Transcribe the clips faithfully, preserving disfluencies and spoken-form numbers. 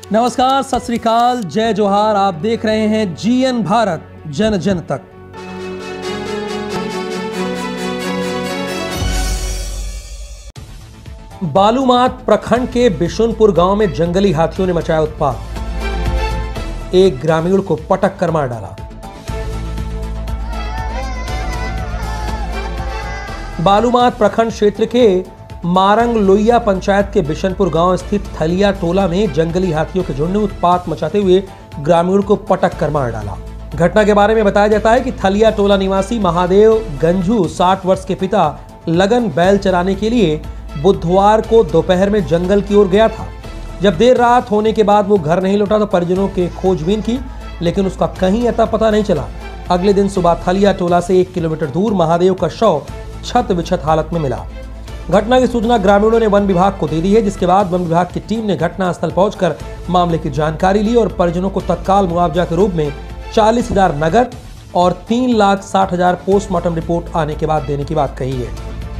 नमस्कार, सत श्री अकाल, जय जोहार। आप देख रहे हैं जीएन भारत, जन जन तक। बालूमाथ प्रखंड के बिशुनपुर गांव में जंगली हाथियों ने मचाया उत्पात। एक ग्रामीण को पटक कर मार डाला। बालूमाथ प्रखंड क्षेत्र के मारंग लोहिया पंचायत के बिशनपुर गांव स्थित थलिया टोला में जंगली हाथियों के झुंड ने उत्पात मचाते हुए ग्रामीण को पटक कर मार डाला। घटना के बारे में बताया जाता है कि थलिया टोला निवासी महादेव गंजू साठ वर्ष के पिता लगन बैल चराने के लिए बुधवार को दोपहर में जंगल की ओर गया था। जब देर रात होने के बाद वो घर नहीं लौटा तो परिजनों के खोजबीन की, लेकिन उसका कहीं अता पता नहीं चला। अगले दिन सुबह थलिया टोला से एक किलोमीटर दूर महादेव का शव छत विछत हालत में मिला। घटना की सूचना ग्रामीणों ने वन विभाग को दे दी है, जिसके बाद वन विभाग की टीम ने घटनास्थल पहुंचकर मामले की जानकारी ली और परिजनों को तत्काल मुआवजा के रूप में चालीस हजार नगद और तीन लाख साठ हजार पोस्टमार्टम रिपोर्ट आने के बाद देने की बात कही है।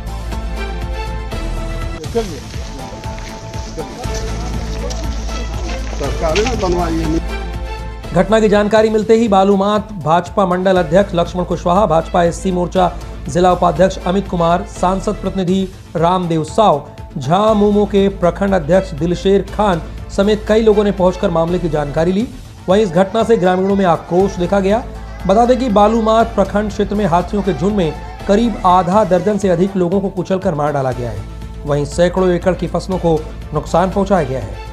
घटना की जानकारी मिलते ही बालूमाथ भाजपा मंडल अध्यक्ष लक्ष्मण कुशवाहा, भाजपा एससी मोर्चा जिला उपाध्यक्ष अमित कुमार, सांसद प्रतिनिधि रामदेव साव, झामुमो के प्रखंड अध्यक्ष दिलशेर खान समेत कई लोगों ने पहुंचकर मामले की जानकारी ली। वहीं इस घटना से ग्रामीणों में आक्रोश देखा गया। बता दें कि बालूमाथ प्रखंड क्षेत्र में हाथियों के झुंड में करीब आधा दर्जन से अधिक लोगों को कुचलकर मार डाला गया है। वहीं सैकड़ों एकड़ की फसलों को नुकसान पहुंचाया गया है।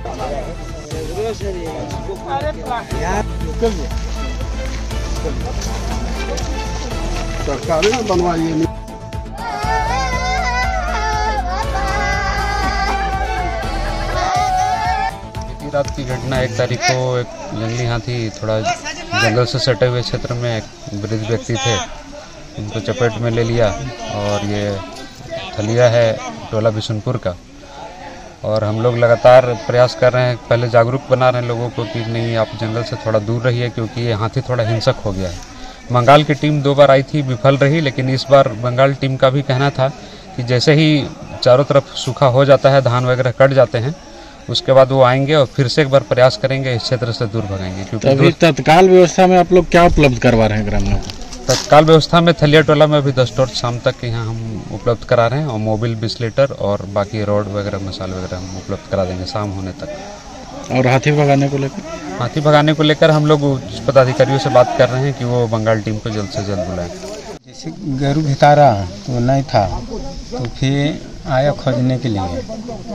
रात की घटना एक तारीख को एक जंगली हाथी थोड़ा जंगल से सटे हुए क्षेत्र में एक वृद्ध व्यक्ति थे, उनको चपेट में ले लिया। और ये थलिया है टोला बिशुनपुर का, और हम लोग लगातार प्रयास कर रहे हैं, पहले जागरूक बना रहे हैं लोगों को कि नहीं आप जंगल से थोड़ा दूर रहिए, क्योंकि ये हाथी थोड़ा हिंसक हो गया है। बंगाल की टीम दो बार आई थी, विफल रही, लेकिन इस बार बंगाल टीम का भी कहना था कि जैसे ही चारों तरफ सूखा हो जाता है, धान वगैरह कट जाते हैं, उसके बाद वो आएंगे और फिर से एक बार प्रयास करेंगे, इस क्षेत्र से दूर भगाएंगे। क्योंकि अभी तत्काल व्यवस्था में आप लोग क्या उपलब्ध करवा रहे हैं ग्रामीणों को? तत्काल व्यवस्था में थलिया टोला में अभी दस टॉर्च शाम तक यहाँ हम उपलब्ध करा रहे हैं, और मोबिल बीस लीटर और बाकी रोड वगैरह मसाले वगैरह हम उपलब्ध करा देंगे शाम होने तक। और हाथी भगाने को लेकर हाथी भगाने को लेकर हम लोग पदाधिकारियों से बात कर रहे हैं कि वो बंगाल टीम को जल्द से जल्द बुलाएं। जैसे गैरू भितारा तो नहीं था, तो फिर आया खोजने के लिए,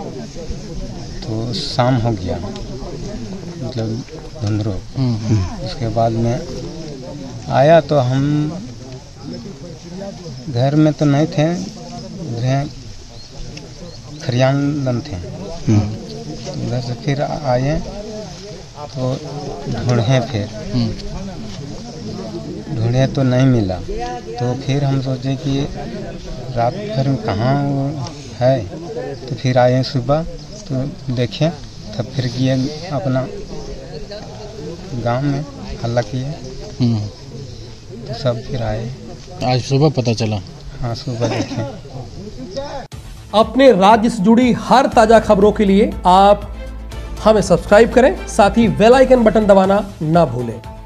तो शाम हो गया, मतलब धुंधरो। उसके बाद में आया तो हम घर में तो नहीं थे, उधर खरियान थे। उधर से फिर आए तो ढूंढे, फिर ढूंढे तो नहीं मिला। तो फिर हम सोचे कि रात भर में कहाँ वो है, तो फिर आए सुबह तो देखे, तब फिर किए अपना गांव में हल्ला किए, तो सब फिर आए। आज सुबह पता चला? हाँ, सुबह देखे। अपने राज्य से जुड़ी हर ताजा खबरों के लिए आप हमें सब्सक्राइब करें, साथ ही बेल आइकन बटन दबाना ना भूलें।